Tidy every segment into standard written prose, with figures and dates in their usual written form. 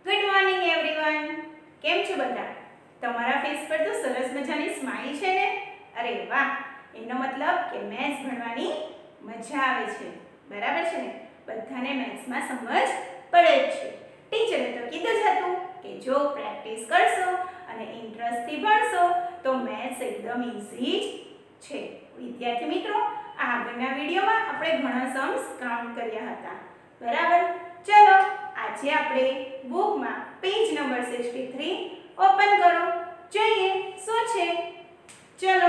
Good morning everyone. કેમ છો બધા? તમારા ફેસ પર તો સરસ મજાની સ્માઈલ છે ને? અરે વાહ, એનો મતલબ કે મેથ્સ ભણવાની મજા આવે છે. બરાબર છે ને? બધાને મેથ્સમાં સમજ પડે જ છે. ટીચરે તો કીધું જ હતું કે જો પ્રેક્ટિસ કરશો અને ઇન્ટરેસ્ટથી ભણશો તો મેથ્સ એકદમ ઈઝી જ છે. વિદ્યાર્થી મિત્રો, આગળના વિડીયોમાં આપણે ઘણા સમ્સ કાઉન્ટ કર્યા હતા. બરાબર? ચલો આજે આપણે બુકમાં પેજ નંબર 63 ઓપન કરો. જોઈએ શું છે. ચલો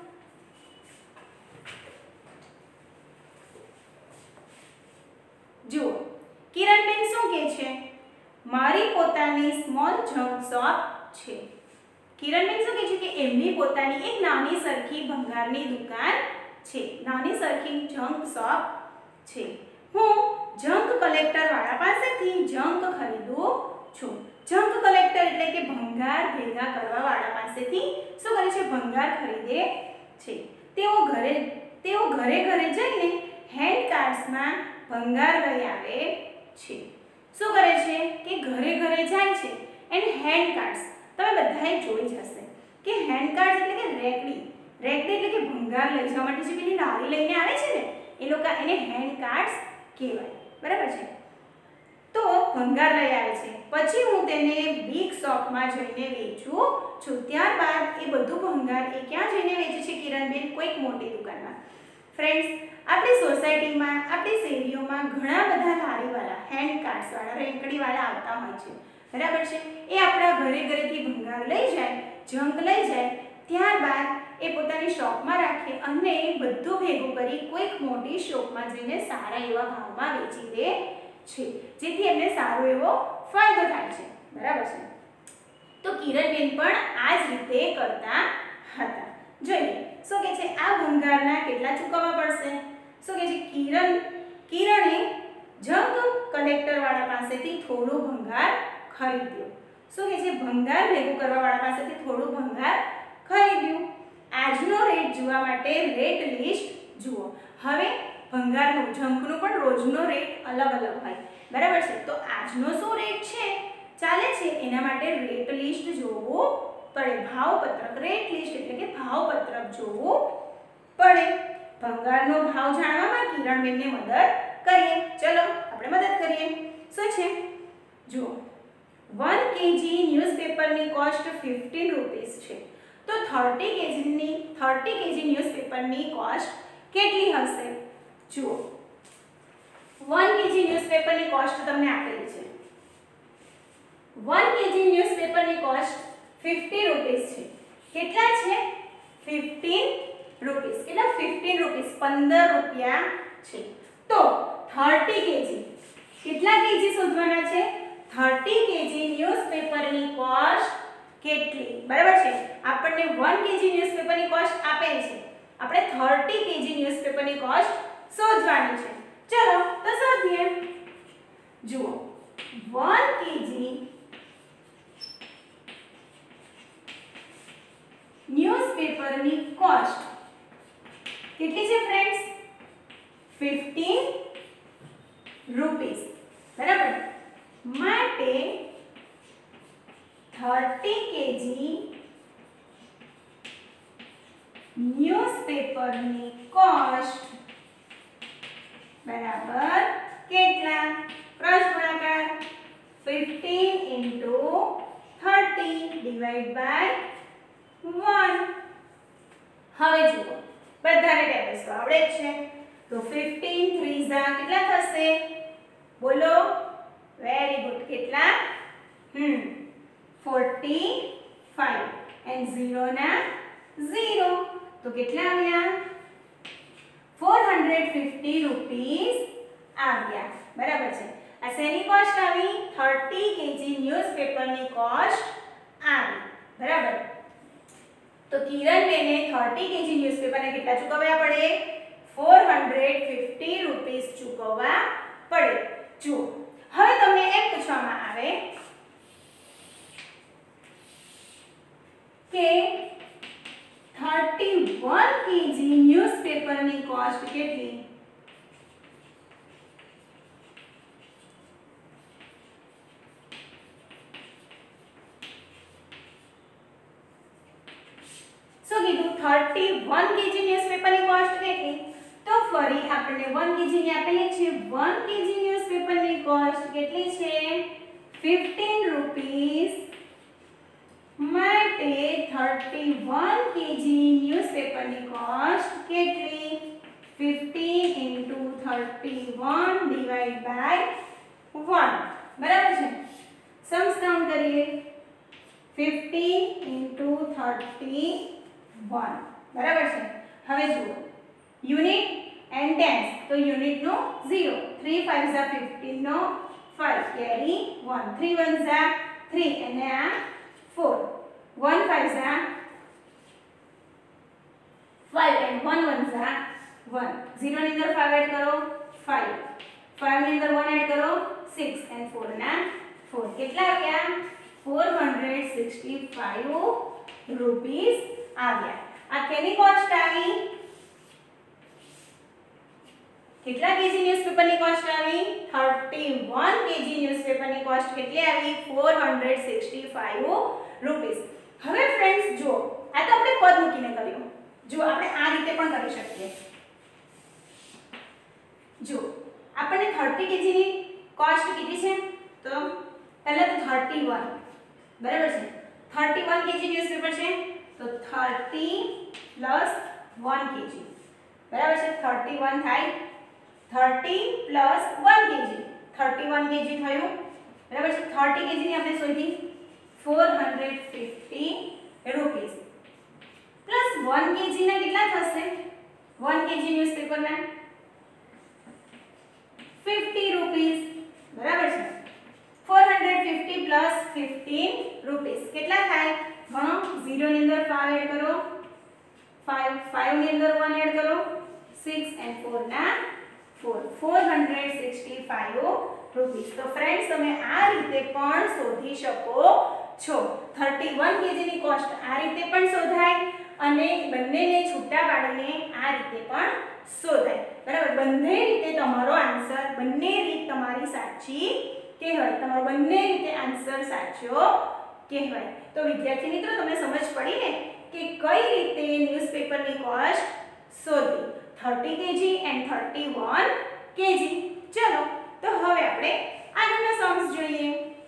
જુઓ, કિરણબેન શું કહે છે? મારી પોતાની સ્મોલ જંક શોપ છે. કિરણબેન શું કહે છે કે એમની પોતાની એક નાની સરખી ભંગારની દુકાન છે. નાની સરખી જંક શોપ છે. હું જંક કલેક્ટર વાળા પાસેથી જંક ખરીદું છું. જંક કલેક્ટર એટલે કે ભંગાર ભેગા કરવા વાળા પાસેથી શું કરે છે? ભંગાર ખરીદે છે. તેઓ ઘરે ઘરે જઈને હેન્ડ કાર્ડ્સમાં ભંગાર લઈ આવે છે. શું કરે છે કે ઘરે ઘરે જાય છે એન્ડ હેન્ડ કાર્ડ્સ તમે બધાએ જોઈ જ હશે કે હેન્ડ કાર્ડ્સ એટલે કે રેકડી એટલે કે ભંગાર લઈ જવા માટે જે પેલી લારી લઈને આવે છે ને એ લોકો એને હેન્ડ કાર્ડ્સ કહેવાય. બરાબર છે? તો ભંગાર લઈ આવે છે. પછી હું તેને બિગ શોપમાં જઈને વેચું છું. ત્યારબાદ એ બધું ભંગાર એ ક્યાં જઈને વેચે છે કિરણબેન? કોઈક મોટી દુકાનમાં. ફ્રેન્ડ્સ, આપણી સોસાયટીમાં આપણી શેરીઓમાં ઘણા બધા લારીવાળા હેન્ડ કાર્ડ્સવાળા રેકડીવાળા આવતા હોય છે. બરાબર છે? એ આપણા ઘરે ઘરેથી ભંગાર લઈ જાય, જંક લઈ જાય, ત્યારબાદ એ પોતાની શોપમાં રાખે અને બધું ભેગું કરી કોઈક મોટી શોપમાં જઈને સારા એવા ભાવમાં વેચી દે છે, જેથી એમને સારો એવો ફાયદો થાય છે. બરાબર છે? તો કિરણબેન પણ આ જ રીતે કરતા હતા. જોઈએ શું કહે છે? આ ભંગારના કેટલા ચૂકવવા પડશે? શું કહે છે? કિરણે જંક કલેક્ટર વાળા પાસેથી થોડું ભંગાર ખરીદ્યું. શું કહે છે? ભંગાર ભેગું કરવા વાળા પાસેથી થોડું ભંગાર ખરીદ્યું. આજનો રેટ જોવા માટે રેટ લિસ્ટ જુઓ. હવે ભંગારનું જંકનું પણ રોજનો રેટ અલગ અલગ હોય. બરાબર છે? તો આજનો શું રેટ છે ચાલે છે એના માટે રેટ લિસ્ટ જોવું પડે. ભાવપત્રક, રેટ લિસ્ટ એટલે કે ભાવપત્રક જોવું પડે. ભંગારનો ભાવ જાણવામાં કિરણબેનને મદદ કરીએ. ચલો આપણે મદદ કરીએ. શું છે? જુઓ, 1 kg ન્યૂઝપેપરની કોસ્ટ 15 રૂપીસ છે. તો 30 kg ન્યૂઝપેપરની કોસ્ટ કેટલી હશે? જુઓ, 1 kg ન્યૂઝપેપરની કોસ્ટ તમને આપેલી છે. 1 kg ન્યૂઝપેપરની કોસ્ટ 50 રૂપીસ છે. કેટલા છે? 15 રૂપીસ. કેટલા? 15 રૂપીસ, 15 રૂપિયા છે. તો 30 kg કેટલા કેજી શોધવાના છે? 30 kg ન્યૂઝપેપરની કોસ્ટ કેટલી? બરાબર છે? આપણને 1 kg ન્યૂઝપેપરની કોસ્ટ આપેલ છે. આપણે 30 kg ન્યૂઝપેપરની કોસ્ટ શોધવાની છે. ચલો તો શોધીએ. જુઓ, 1 kg ન્યૂઝપેપરની કોસ્ટ કેટલી છે ફ્રેન્ડ્સ? 15 રૂપીસ. બરાબર? માટે 30 kg ન્યૂઝપેપરની કોસ્ટ બરાબર કેટલા? ક્રોસ ગુણાકાર 15 * 30 ડિવાઇડ બાય 1. હવે જુઓ, બધાને ટેબલ્સ તો આવડે જ છે. તો 15 3 કેટલા થશે? બોલો. Very good. કેટલા? 45 એન્ડ 0 ના 0. તો કેટલા આવ્યા? 450 રૂપીસ આવ્યા. બરાબર છે? આ શેની કોસ્ટ આવી? 30 kg ન્યૂઝપેપરની કોસ્ટ આવી. બરાબર? તો કિરણબેને 30 kg ન્યૂઝપેપરને કેટલા ચૂકવવા પડે? 450 રૂપીસ ચૂકવવા પડે. જુઓ, હવે તમને એમ પૂછવામાં આવે કે 31 kg ન્યૂઝપેપરની કોસ્ટ કેટલી? 31 kg ન્યૂઝપેપરની કોસ્ટ કેટલી? તો ફરી આપણે 1 kg ની આપેલી છે. 1 kg ન્યૂઝપેપરની કોસ્ટ કેટલી છે? 15 રૂપીસ. માટે 31 kg ન્યૂઝપેપરની કોસ્ટ કેટલી? 15 into 31 divide by 1. બરાબર છે. સમ્સ કાઉન્ટ કરીએ. 15 into 31. બરાબર છે. હવે જુઓ યુનિટ એન્ડ ટેન્સ. તો યુનિટ નો 0. 3 5 ઝા 15 નો 5 કેરી 1. 3 1 ઝા 3 અને આ 4. 1 5 ઝા 5 and 1 1 ઝા 1. 0 ની અંદર 5 એડ કરો 5. 5 ની અંદર 1 એડ કરો 6 and 4 ના 4. કેટલા આવ્યા? 465 રૂપીસ આવ્યા. આ કેની કોસ્ટ આવી? કેટલા કેજી ન્યૂઝપેપરની કોસ્ટ આવી? 31 કેજી ન્યૂઝપેપરની કોસ્ટ કેટલી આવી? 465 રૂપીસ. હવે ફ્રેન્ડ્સ જો આ તો આપણે પદ મૂકીને કર્યું. જો આપણે આ રીતે પણ કરી શકીએ. જો આપણને 30 કેજી ની કોસ્ટ કેટલી છે? તો પહેલા તો 31 બરાબર છે. 31 કેજી ન્યૂઝપેપર છે તો 30 પ્લસ 1 કેજી બરાબર છે. 31 થાય 30 પ્લસ 1 કેજી 31 કેજી થયું બરાબર છે. 30 કેજી ની આપણે શોધી 450 રૂપીસ પ્લસ 1 કેજી ના કેટલા થશે? 1 કેજી ન્યૂઝપેપરના 50 રૂપીસ બરાબર છે. 450 પ્લસ 15 રૂપીસ કેટલા થાય? ગણો. 0 ની અંદર 5 એડ કરો 5 5 ની અંદર 1 એડ કરો 6 and 4 ના 4. 465 રૂપીસ. તો ફ્રેન્ડ્સ તમે આ રીતે પણ શોધી શકો છો. 31 કેજી ની કોસ્ટ આ રીતે પણ શોધાય અને બંનેને છૂટા પાડીને આ રીતે પણ શોધાય. બરાબર. બંને રીતે તમારો આન્સર બંને રીત તમારી સાચી કહેવાય. તમારો બંને રીતે આન્સર સાચો કહેવાય. તો વિદ્યાર્થી મિત્રો તમને સમજ પડી ને કે કઈ રીતે ન્યૂઝપેપરની કોસ્ટ શોધવી. 30 કેજી એન્ડ 31 કેજી. ચલો તો હવે આપણે આગળના સમ્સ જોઈએ.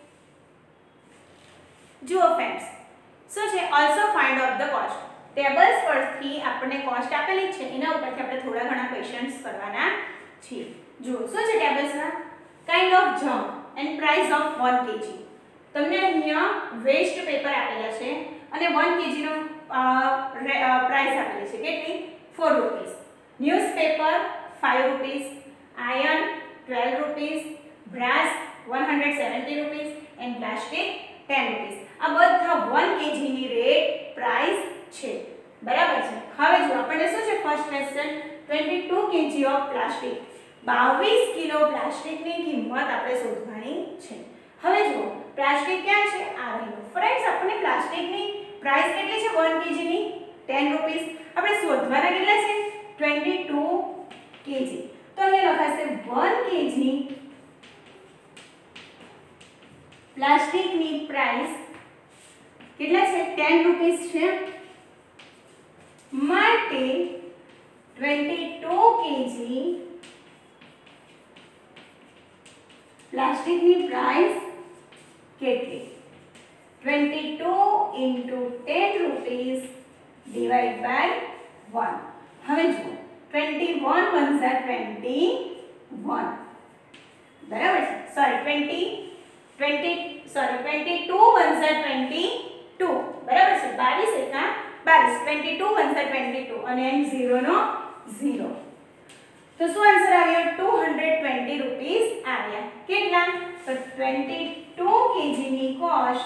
જુઓ ફ્રેન્ડ્સ શું છે? Also find out the cost. Tables પરથી આપણને કોસ્ટ આપેલી છે એના ઉપરથી આપણે થોડા ઘણા ક્વેશ્ચન્સ કરવાના છે. જુઓ શું છે ટેબલ્સમાં? Kind of jump and price of 1 kg. તમને અહીંયા વેસ્ટ પેપર આપેલા છે અને 1 kg નો પ્રાઇસ આપેલી છે. કેટલી? 4 rupees. Newspaper 5 rupees, iron 12 rupees, brass 170 rupees and plastic 10 rupees. આ બધા 1 kg ની રેટ પ્રાઇસ છે. બરાબર છે. હવે જો આપણને શું છે first question 22 kg of plastic. 22 કિલો પ્લાસ્ટિકની કિંમત આપણે શોધવાની છે. હવે જુઓ પ્લાસ્ટિક ક્યાં છે? આ રહ્યું. ફ્રેન્ડ્સ આપણને પ્લાસ્ટિકની પ્રાઇસ કેટલી છે? 1 kg ની 10 રૂપીસ. આપણે શોધવાના કેટલા છે? 22 kg. તો અહીંયા લખાશે 1 kg પ્લાસ્ટિકની પ્રાઇસ કેટલા છે? 10 રૂપીસ છે. માટે 22 kg પ્લાસ્ટિકની પ્રાઇસ કેટલી? 22 into 10 રૂપીસ divide by 1. હવે જુઓ 21 1 ઝા 21 બરાબર છે. સોરી 22 1 ઝા 22 બરાબર છે. 22 એકા 22 22 1 ઝા 22 અને 0 નો 0. તો શું આન્સર આવ્યો? 220 રૂપીસ આવ્યા. કેટલા? તો 22 kg ની કોસ્ટ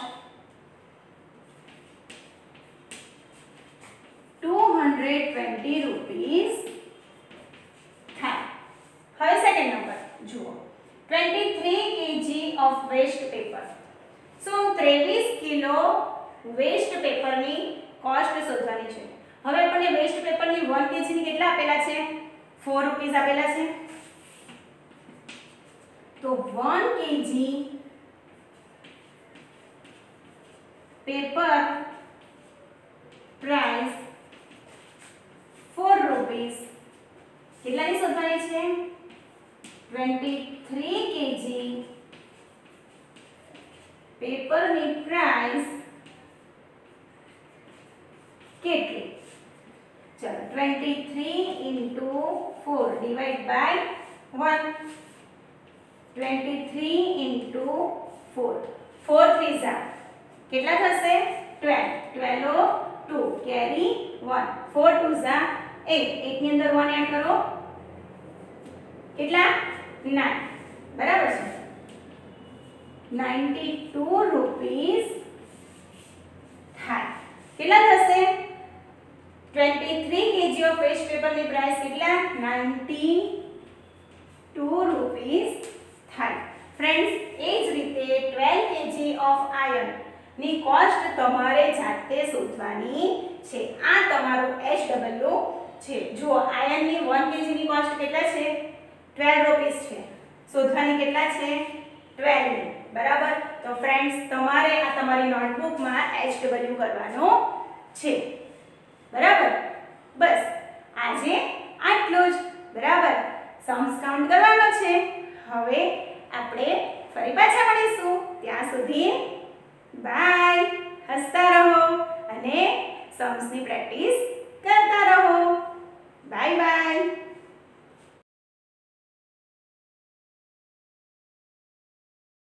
220 રૂપીસ થાય. હવે સેકન્ડ નંબર જુઓ 23 kg of waste paper. So 23 કિલો વેસ્ટ પેપરની કોસ્ટ શોધવાની છે. હવે આપણને વેસ્ટ પેપરની 1 kg ની કેટલા આપેલા છે? 4 રૂપીસ આપેલા છે. તો 1 kg પેપર પ્રાઇસ 4 rupees. કેટલાની શોધવાની છે 23 kg પેપરની પ્રાઇસ કેટલી? ચલો 23 into 4 divide by 1. 23 into 4 4 3s કેટલા થશે 12 12 ઓ 2 કેરી 1 4 2s 8 8 ની અંદર 1 એડ કરો કેટલા 9 બરાબર છે 92 rupees થાય કેટલા થશે 23 kg of waste paper ની પ્રાઇસ કેટલા 92 rupees થાય ફ્રેન્ડ્સ એ જ રીતે 12 kg of iron ની કોસ્ટ તમારે જાતે શોધવાની છે આ તમારું HW છે જો આયર્ન ની 1 kg ની કોસ્ટ કેટલા છે 12 રૂપીસ છે શોધવાની કેટલા છે 12 ની બરાબર તો ફ્રેન્ડ્સ તમારે આ તમારી નોટબુકમાં HW કરવાનો છે બરાબર બસ આજે આટલું જ બરાબર सम्स काउंट करવાનો છે હવે આપણે ફરી પાછા મળીશું ત્યાં સુધી